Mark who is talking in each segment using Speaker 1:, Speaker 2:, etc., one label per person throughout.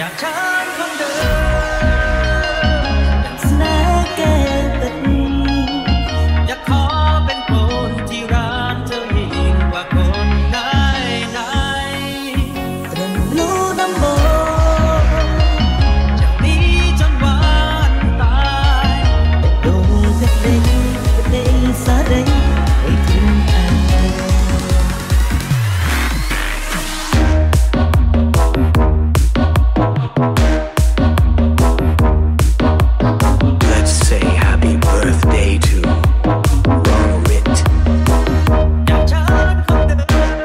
Speaker 1: จากฉันคนเดิม
Speaker 2: สนาแก้ตัด
Speaker 1: อยากขอเป็นคนที่รักเธอยิ่งกว่าคนไหน
Speaker 2: เริ่มรู้น้ำโบ
Speaker 1: จากนี้จนวันตาย
Speaker 2: ดงเพชรเด้งเด้งสะเด้งให้ถึง
Speaker 3: Let's say happy birthday to RongRith.
Speaker 1: จากฉันคนเดิ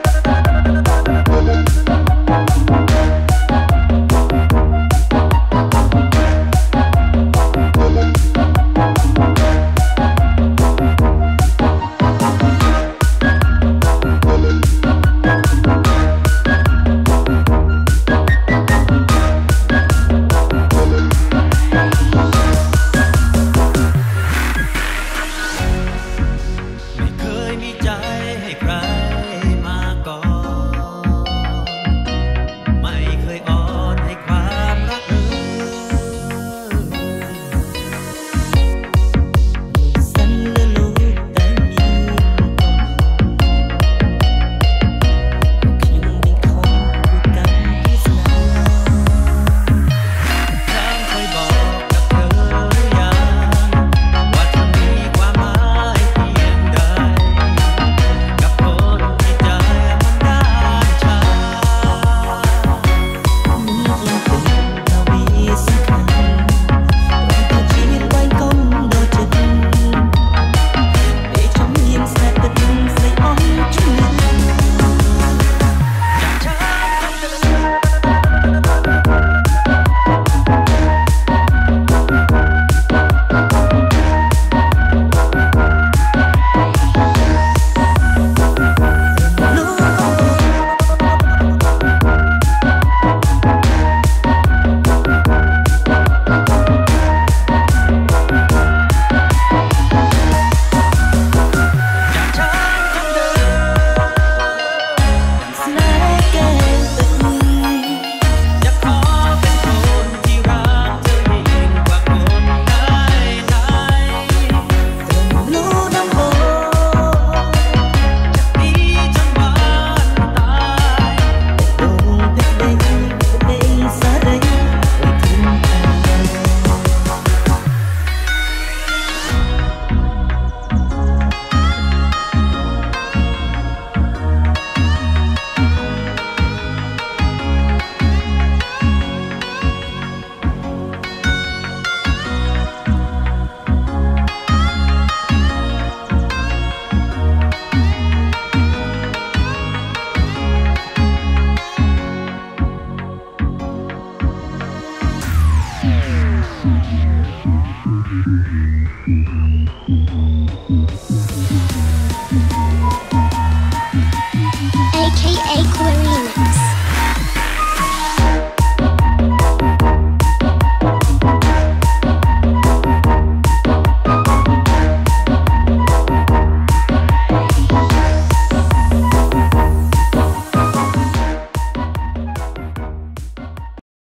Speaker 1: ไม่เคยมีใจให้ใครมาก่อนไม่เคยอ่อนให้ความรัก
Speaker 2: สันและลูกแต่มียังมีคนพูดกันที่สนาม
Speaker 1: ฉันเคยบอกกับเธอหรือยังว่าเธอมีความหมายเพียงใดกับคนที่ใจมันด้านชา
Speaker 2: นี่ยังเป็นนาวีสำคัญตัวชีวิตไว้ก้มโดดจัดđể trong hiên sẽ tình sẽ ấm chung
Speaker 1: จากฉันคนเดิ
Speaker 2: ลู
Speaker 1: จากฉันคนเดิ
Speaker 2: สนาแก้ตัด
Speaker 1: อยากขอเป็นคนที่รักเธอยิ่งกว่าคนไหน
Speaker 2: รู้น้ำโบ
Speaker 1: นี้จนวันตาย
Speaker 2: ดงเพชรเด้งเด้งสะเด้งให้ถึง